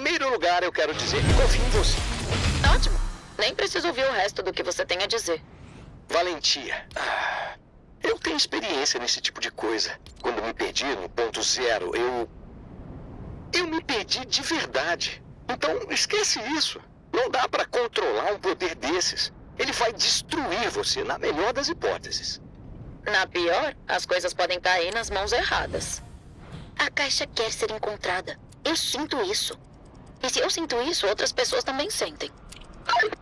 primeiro lugar, eu quero dizer que confio em você. Ótimo. Nem preciso ouvir o resto do que você tem a dizer. Valentia. Eu tenho experiência nesse tipo de coisa. Quando me perdi no ponto zero, eu me perdi de verdade. Então, esquece isso. Não dá pra controlar um poder desses. Ele vai destruir você, na melhor das hipóteses. Na pior, as coisas podem cair nas mãos erradas. A caixa quer ser encontrada. Eu sinto isso. E se eu sinto isso, outras pessoas também sentem.